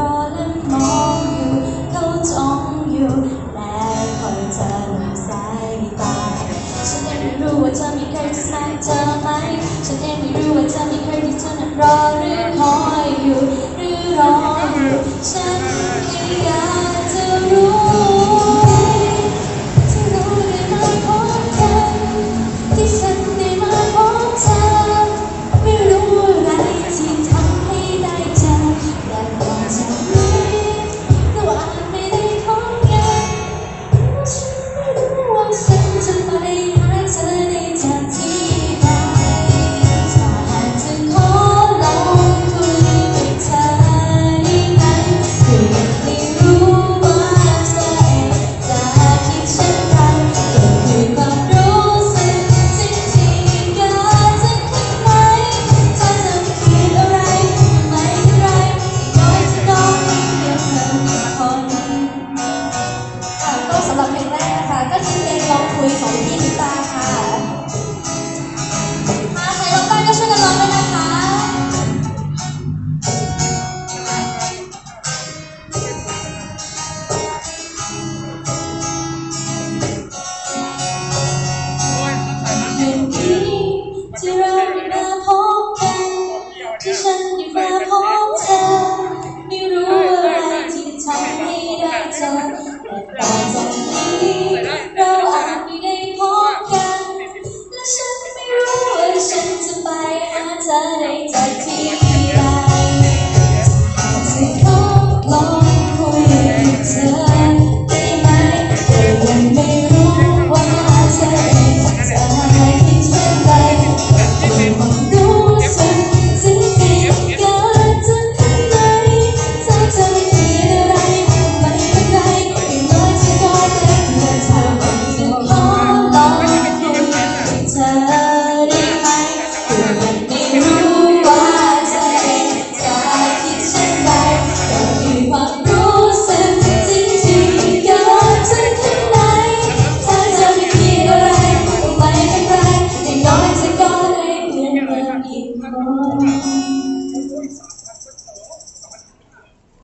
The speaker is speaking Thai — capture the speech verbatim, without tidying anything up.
อและมองอยู่เขาจ้องอยู่และคอยเธอหลับสายตาฉันเองไม่รู้ว่าเธอมีใครที่แสนเธอไหมฉันเองไม่รู้ว่าเธอมีใครที่เธอนั้นรอหรือคอยอยู่หรือรออยู่ฉันแค่อยากจะรู้จะรู้ได้ไหมพบกันที่ฉันได้มาพบเธอไม่รู้อะไรที่ทำให้ได้เจอและก่อนจากนี้เราอาจไม่ได้พบกันฉันไม่รู้ว่าฉันจะไปหาเธอได้จากที่ใดถ้าหากจะขอลองคุยกับเธอได้ไหมเพื่อให้รู้ว่าเธอเองจะคิดเช่นไรก็คือความรู้สึกจริงๆเกิดจากข้างในเธอจะคิดอะไรไม่เป็นไรน้อยจะน้อยเพียงเธอมีคน ก็สำหรับเพลงแรกนะคะก็คือเพลงลองคุยของพี่นิตาค่ะถ้าใครร้องได้ก็ช่วยกันร้องด้วยนะคะวันนี้ที่เราได้มาพบกันที่ฉันได้มาพบเธอไม่รู้อะไรที่ทำให้ได้เจอแต่ต่อจากนี้เราอาจไม่ได้พบกันและฉันไม่รู้ว่าฉันจะไปหาเธอได้จากที่ใดหากจะขอลอง